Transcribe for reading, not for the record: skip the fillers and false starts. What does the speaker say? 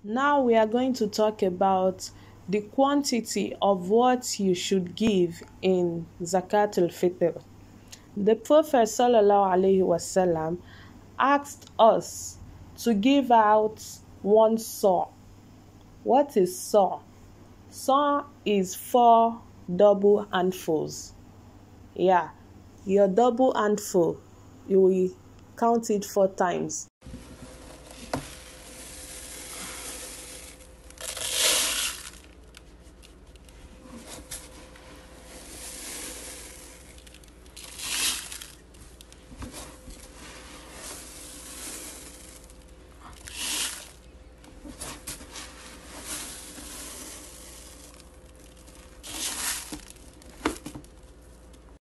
Now we are going to talk about the quantity of what you should give in Zakat al-Fitr. The Prophet ﷺ asked us to give out 1 saw. What is saw? Saw is 4 double handfuls. Yeah, your double handful, you will count it 4 times.